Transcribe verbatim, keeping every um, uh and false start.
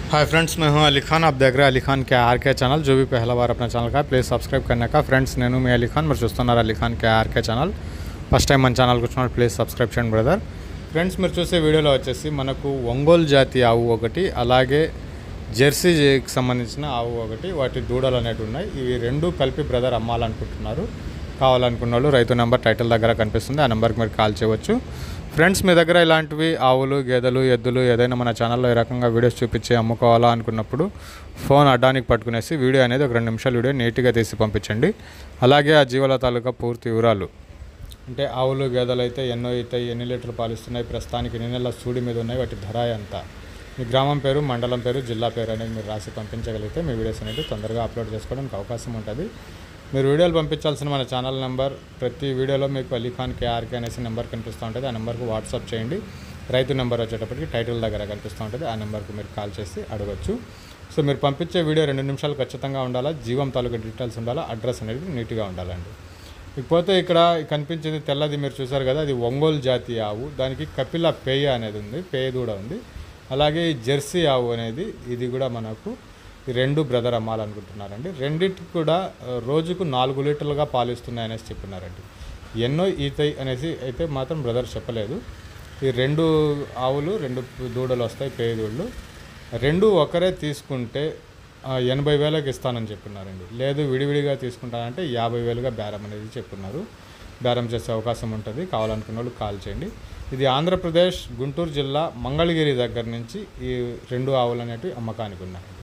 Hi friends, मैं हूं अली खान। आप देख रहे हैं अली खान के आर के चैनल। जो भी पहला बार अपना ఛానల్ का प्लीज़ सब्सक्राइब करने का। फ्रेंड्स నేను మీ అలీ ఖాన్, మీరు చూస్తున్నారు Ali Khan K R K channel. First time మన ఛానల్కి వచ్చినప్పుడు ప్లీజ్ సబ్స్క్రైబ్ చేయండి బ్రదర్। ఫ్రెండ్స్ మీరు చూసే వీడియోలో వచ్చేసి మనకు ఒంగోలు జాతి ఆవు ఒకటి, అలాగే జెర్సీకి సంబంధించిన ఆవు ఒకటి, వాటి దూడలు అనేవి ఉన్నాయి। ఇవి రెండు కలిపి బ్రదర్ అమ్మాలనుకుంటున్నారు। కావాలనుకున్న వాళ్ళు రైతు నెంబర్ టైటిల్ దగ్గర కనిపిస్తుంది, ఆ నెంబర్కి మీరు కాల్ చేయవచ్చు। ఫ్రెండ్స్ మీ దగ్గర ఇలాంటివి ఆవులు, గేదెలు, ఎద్దులు ఏదైనా మన ఛానల్లో ఈ రకంగా వీడియోస్ చూపించి అమ్ముకోవాలా అనుకున్నప్పుడు ఫోన్ అడ్డానికి పట్టుకునేసి వీడియో అనేది ఒక రెండు నిమిషాల వీడియో నీట్గా తీసి పంపించండి। అలాగే ఆ జీవాల తాలూకా పూర్తి వివరాలు, అంటే ఆవులు, గేదెలు అయితే ఎన్నో అవుతాయి, ఎన్ని లీటర్లు పాలిస్తున్నాయి, ప్రస్తుతానికి ఎన్ని నెలల సూడి మీద ఉన్నాయి, వాటి ధర ఎంత, మీ గ్రామం పేరు, మండలం పేరు, జిల్లా పేరు అనేది మీరు రాసి పంపించగలిగితే మీ వీడియోస్ అనేది తొందరగా అప్లోడ్ చేసుకోవడానికి అవకాశం ఉంటుంది। మీరు వీడియోలు పంపించాల్సిన మన ఛానల్ నెంబర్, ప్రతి వీడియోలో మీకు Ali Khan K R K అనేసి నెంబర్ కనిపిస్తూ ఉంటుంది, ఆ నెంబర్కు వాట్సాప్ చేయండి। రైతు నెంబర్ వచ్చేటప్పటికి టైటిల్ దగ్గర కనిపిస్తూ ఉంటుంది, ఆ నెంబర్కు మీరు కాల్ చేసి అడగచ్చు। సో మీరు పంపించే వీడియో రెండు నిమిషాలు ఖచ్చితంగా ఉండాలా, జీవం తాలూకా డీటెయిల్స్ ఉండాలా, అడ్రస్ అనేది నీట్గా ఉండాలండి। ఇకపోతే ఇక్కడ కనిపించేది తెల్లది మీరు చూసారు కదా, అది ఒంగోలు జాతి ఆవు, దానికి కపిల పేయ అనేది ఉంది, పేయ దూడ ఉంది। అలాగే ఈ జెర్సీ ఆవు అనేది, ఇది కూడా మనకు ఈ రెండు బ్రదర్ అమ్మాలనుకుంటున్నారండి। రెండింటికి కూడా రోజుకు నాలుగు లీటర్లుగా పాలిస్తున్నాయి అనేసి చెప్పినారండి। ఎన్నో ఈతాయి అనేసి అయితే మాత్రం బ్రదర్ చెప్పలేదు। ఈ రెండు ఆవులు, రెండు దూడలు వస్తాయి, పేయ దూడలు, రెండు ఒకరే తీసుకుంటే ఎనభై వేలకు ఇస్తానని చెప్పినారండి। లేదు విడివిడిగా తీసుకుంటానంటే యాభై వేలుగా బేరం అనేది చెప్పున్నారు। బేరం చేసే అవకాశం ఉంటుంది, కావాలనుకున్న వాళ్ళు కాల్ చేయండి। ఇది ఆంధ్రప్రదేశ్ గుంటూరు జిల్లా మంగళగిరి దగ్గర నుంచి ఈ రెండు ఆవులు అనేవి అమ్మకానికి ఉన్నాయి।